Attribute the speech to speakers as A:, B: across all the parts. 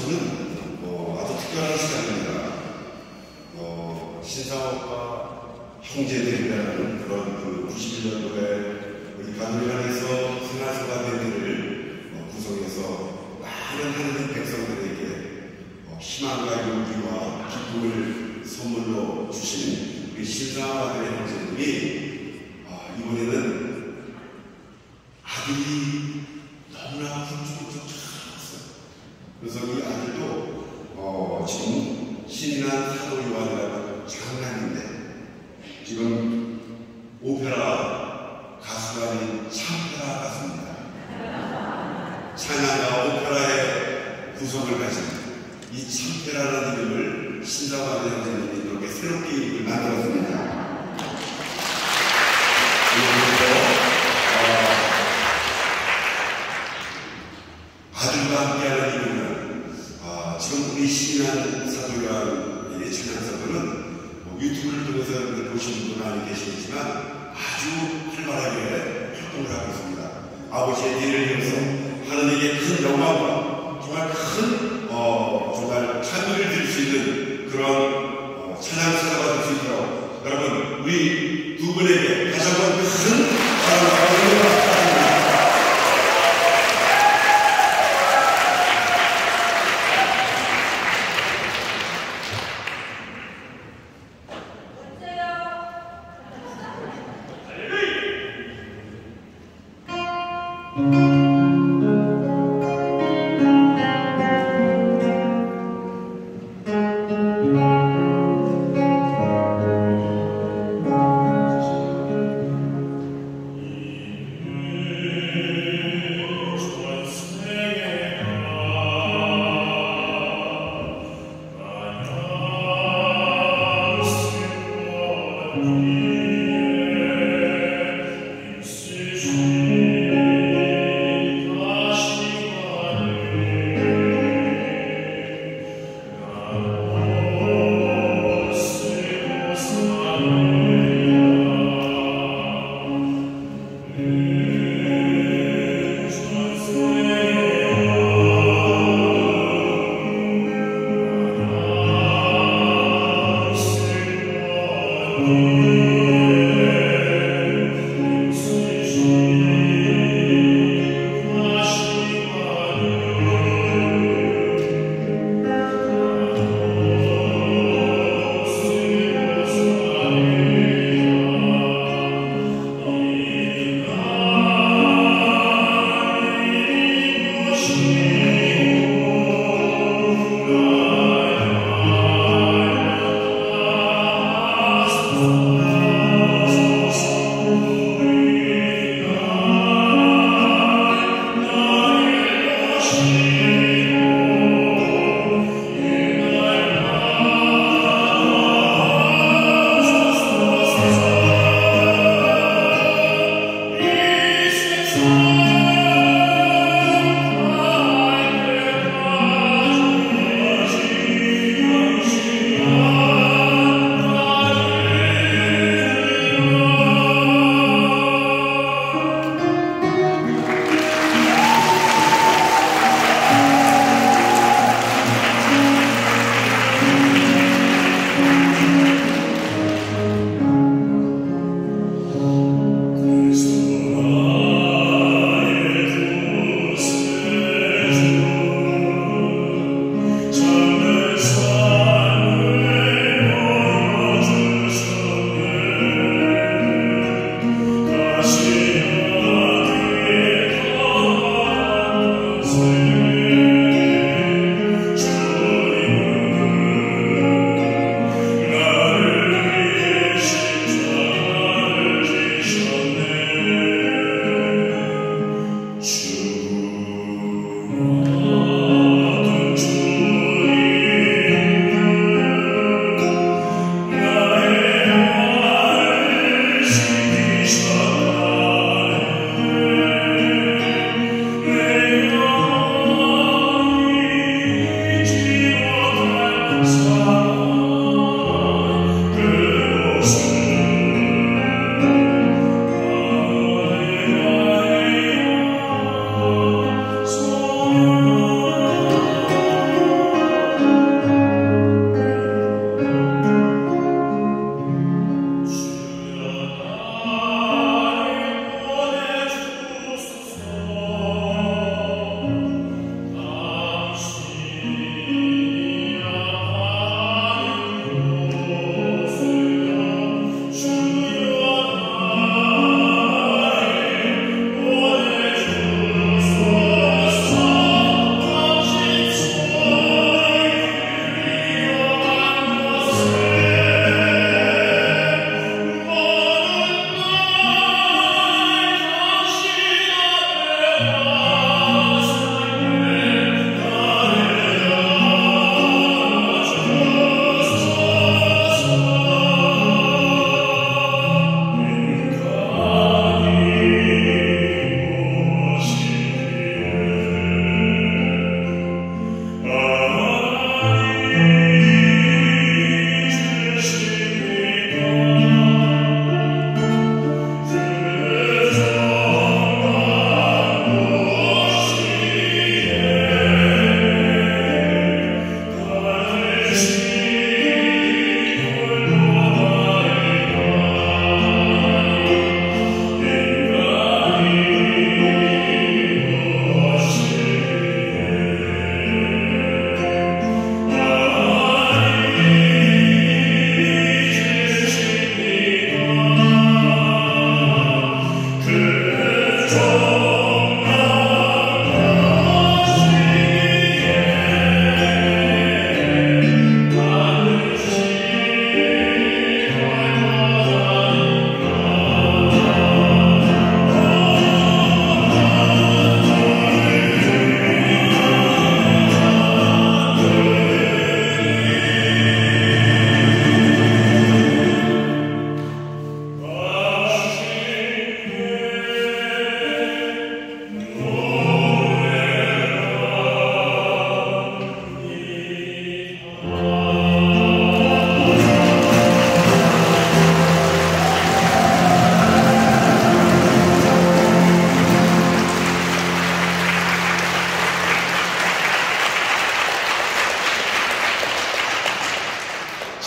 A: 저는 아주 특별한 시간입니다. 신사옥과 형제들이라는 그런 그 91년도에 우리 가톨릭안에서 생활소가대회를 구성해서 많은 하느님 백성들에게 희망과 용기와 기쁨을 선물로 주신 우리 신사옥가대회 형제님이 이번에는 아들이 너무나 훌쩍훌쩍 자랐어요. 그래서 이 아들도 지금 신인한 사도 요한이라는 장남인데 지금 오페라 가수가 아닌 참페라 가수입니다. 찬양과 오페라의 구성을 가진 이 참페라라는 이름을 신사옥가대회 형제님이 이렇게 새롭게 이름을 만들었습니다. 아들과 함께하는 이유는 지금 우리 신인한 사도요한의 찬양사도는 유튜브를 통해서 보시는 분도 많이 계시겠지만 아주 활발하게 활동을 하고 있습니다. 아버지의 일을 위해서 하나님에게 큰 영광과 정말 큰 정말 찬미를 드릴 수 있는 그런 찬양사도가 될 수 있도록 여러분 우리 두 분에게 다시 한번 큰 사랑과 은혜를 부탁드립니다.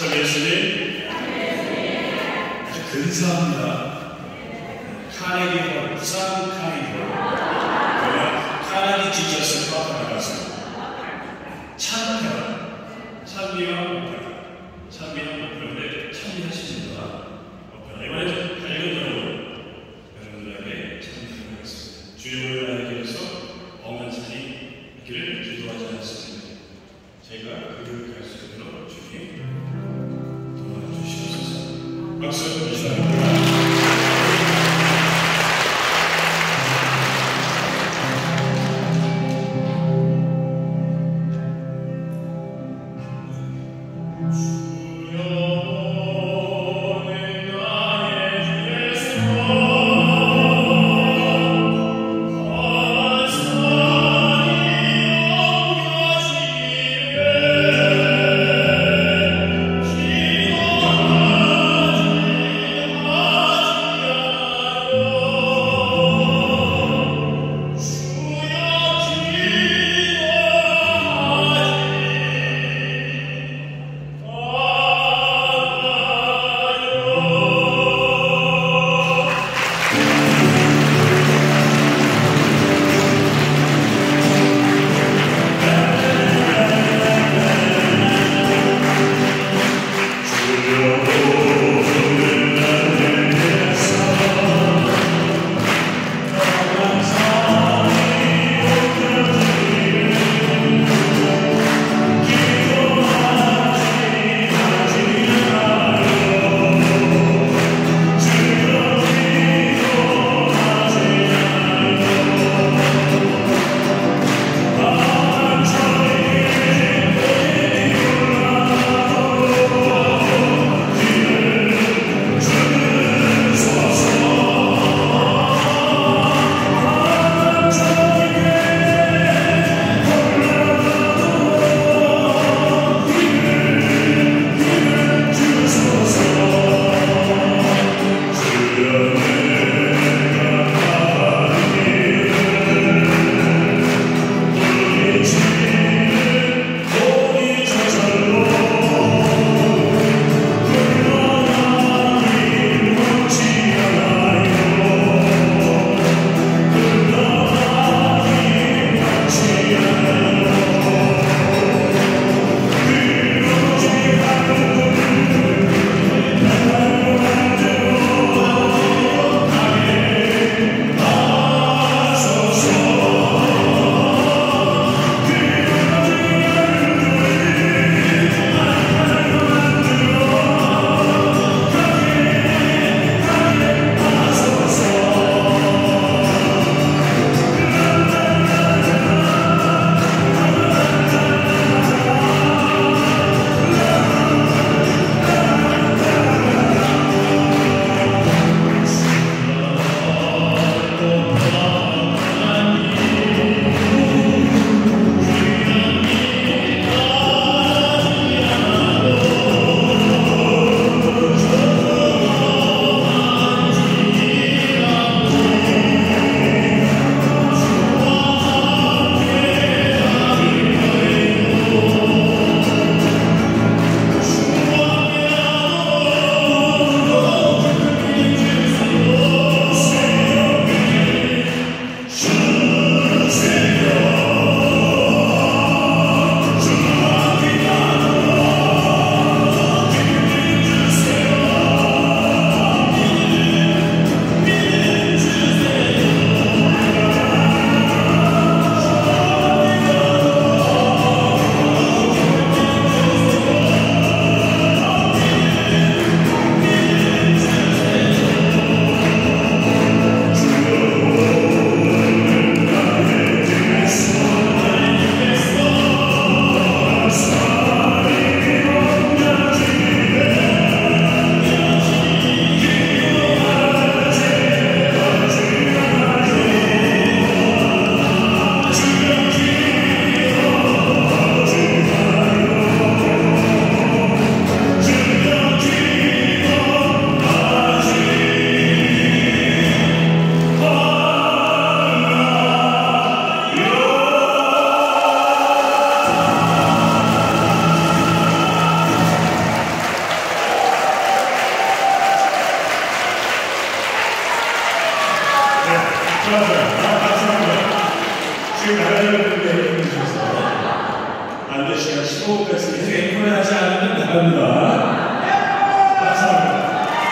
B: 저 예수님 아주 근사합니다. 카네기 홀, 부산 카네기 홀. 카네기 지저스 파크에 갔습니다. 찬미와 오페라인데 참여하십니다. 오페라 이번에 밝은 여러분 여러분들에게 참여하겠습니다. 주님을 나에게서 엉한찬이 있기를 기도하지 않았습니다. 제가 그를 갈 수 있도록 주님 도와주시옵소서. 박수 주시옵소서.
C: Oh
B: 쇼까지 계속 앵콜을 하지 않으면 나갑니다. 감사합니다.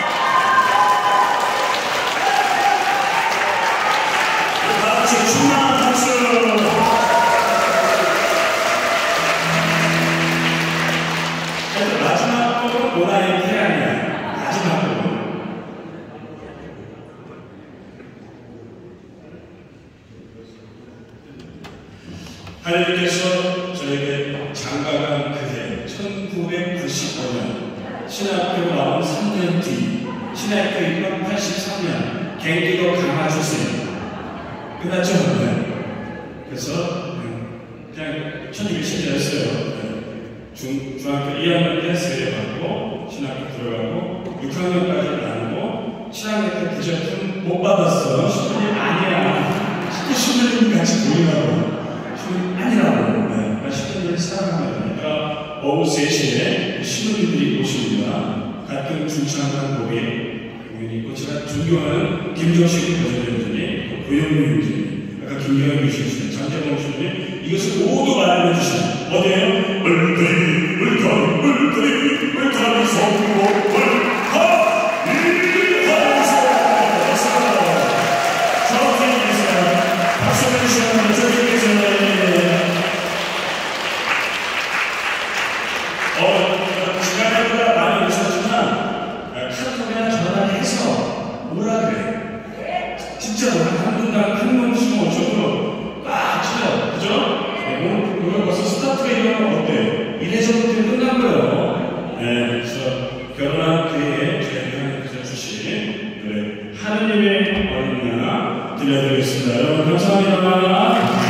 B: 다 같이 충만한 박수! 마지막 곡은 모나의 태양이야. 마지막 곡은. 하나님께서 저에게 장가간 그해 1995년 신학교 나온 3년 뒤 신학교 입학 83년 경기도 강화주세 끝났죠? 네. 그래서 그냥 천주교 신자였어요. 중학교 2학년 때 세례 받고 신학교 들어가고 6학년까지 나누고 7학년 때 부적금 못 받았어. 신부님 아니야. 신부님 같이 보이라고. 신부님 아니라고. 네. 신부님 사랑합니다. 그러니까 오후 3시에 신부님들이 오십니다. 같은 중창단 고객 있고 제가 존경하는 김정식 교수님들이 고영민 교수님 아까 김경현 교수님 장재범 교수님 이것을 모두 말해 주시죠. 어디에요? 물거리 성공 저기 계세요. 박수 해주시면 저기 계세요. 시간보다 많이 오셨지만 카톡이나 전화해서 오라 그래. 진짜로 한 명씩 오셔도 꽉 차요. 그죠? 오늘 벌써 스타트레이너는 어때요? 1회전부터 끝난 거예요. 네, 그래서 결혼한 그에 저희 하나님께서 주신 노래 하느님의 어린 양 들려드리겠습니다. 여러분 감사합니다.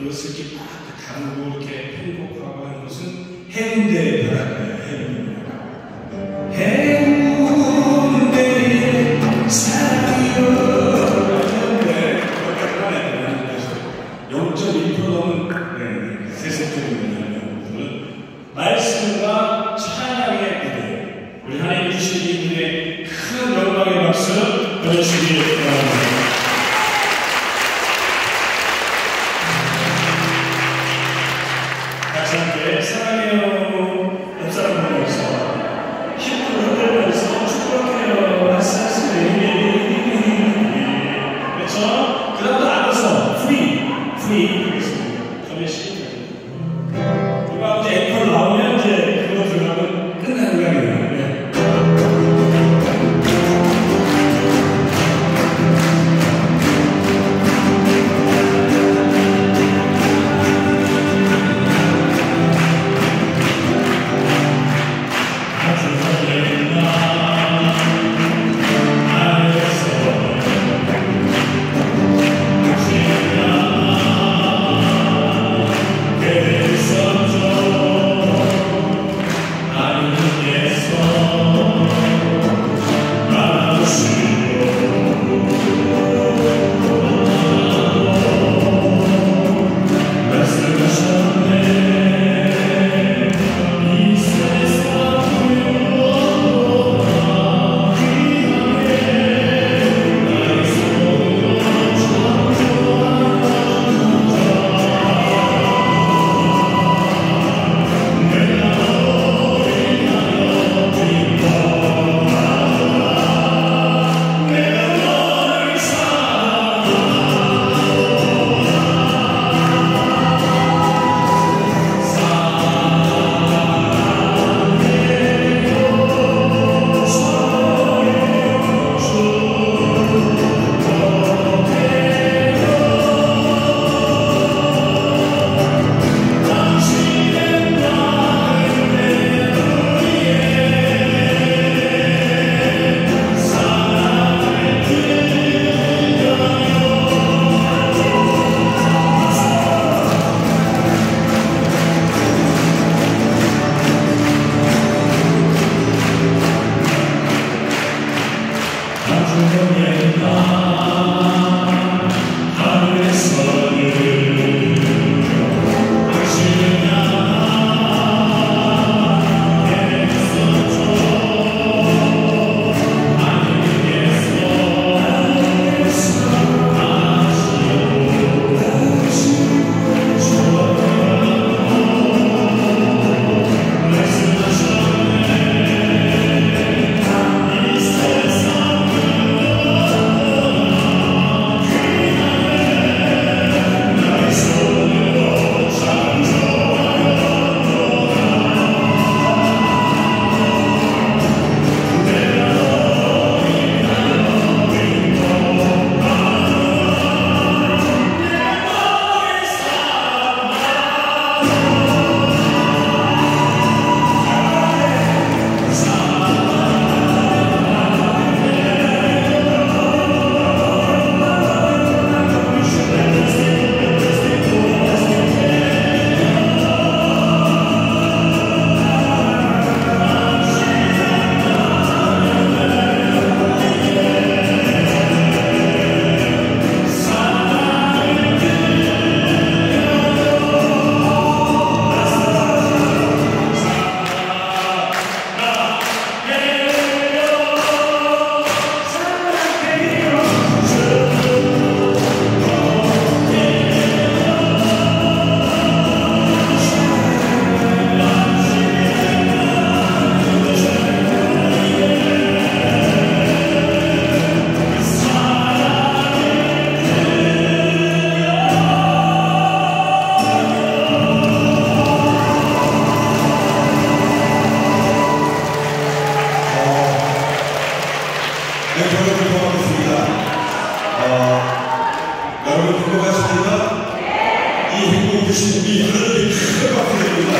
B: 그것을 이렇게 막 가르고 이렇게 편곡하고 하는 것은 해운대 바닷가예요. 해운대의 사랑이여. 0.1% 넘은 세습적인 말씀과 찬양의 무대, 우리 하나님 주신 이 무대에 큰 영광의 박수 보내주시기 바랍니다. 같이 함께 사랑해요 옆사람 보면서 힘을 흔들면서 축복해요 하사스레이. 그렇죠? 그 다음도 알아서 프리 하겠습니다. 저의 시간까지 이거 이제 앵콜 나오면 이제 그거 들어가면 끝나는 거 아니에요. 네.
A: 주신 우리 하나님께 큰 박수 드립니다.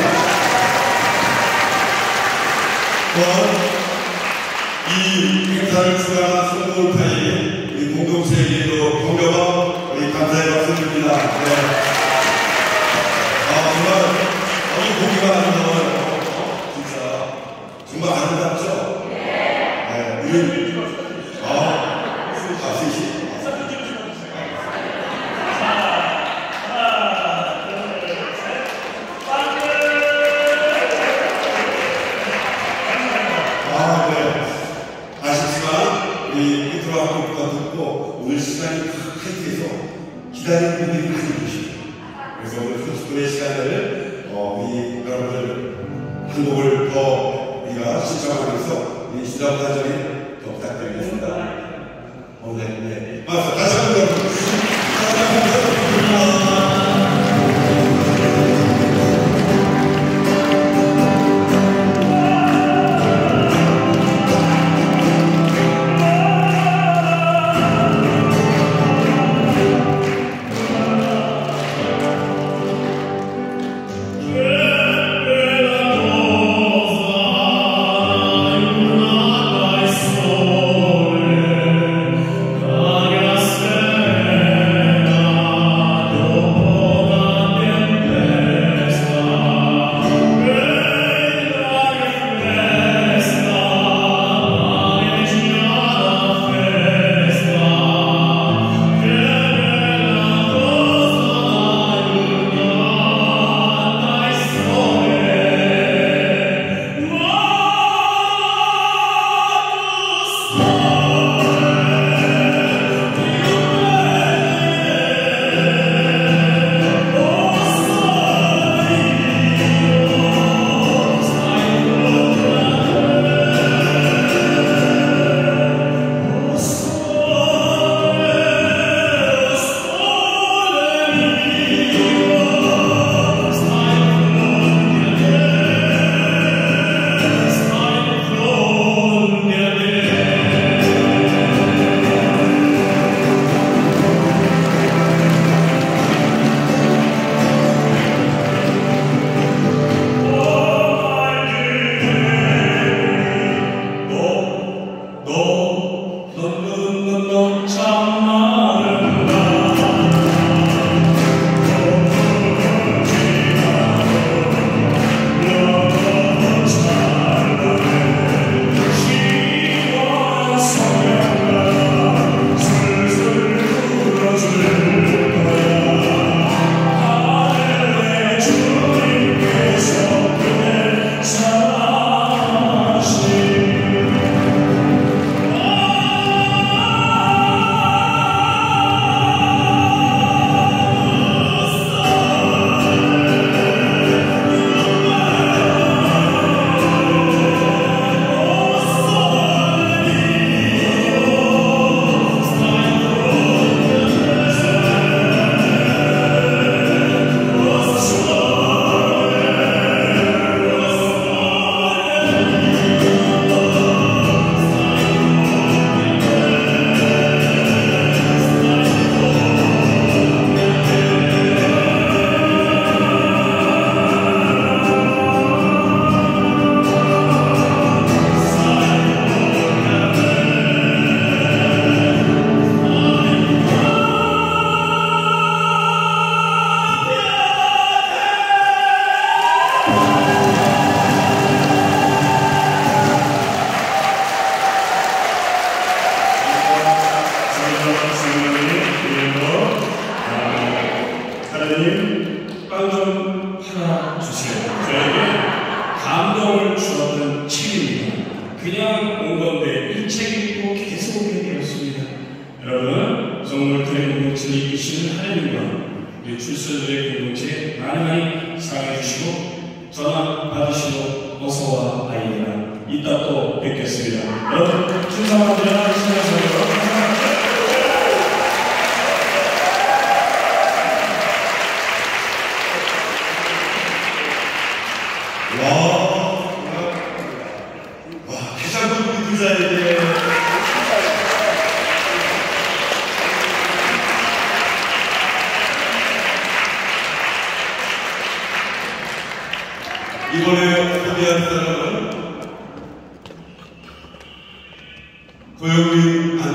A: 이 행사를 주관한 성모울타임 우리 공동체에게도 공경와 우리 감사의 박수 드립니다. 네. 보기가 아름다워요. 진짜. 정말 아름답죠? 네. 이런, 셋이. 오늘 시간이 타이트해서 기다리는 분들이 많이 계십니다. 그래서 오늘 30분의 시간을 우리 여러분들 한 곡을 더 우리가 신청하면서 우리 지도부 단절이 더 부탁드리겠습니다. 네. 맞습니다. 다시 한번 여러분. 다시 한번
B: 하나님 빵 좀 하나 주세요. 저에게 감동을 주었던 책입니다. 그냥 온 건데 이 책 읽고 계속 오게 되었습니다. 여러분, 성물들의 공동체를 이끄시는 하나님과 우리 출세들의 공동체에 많이 사랑해 주시고 전화 받으시고 어서와 아이들아 이따 또 뵙겠습니다. 여러분 충성하시라 신앙생활
A: 해장국 부자에게 이번에 소개한 사람은 고영민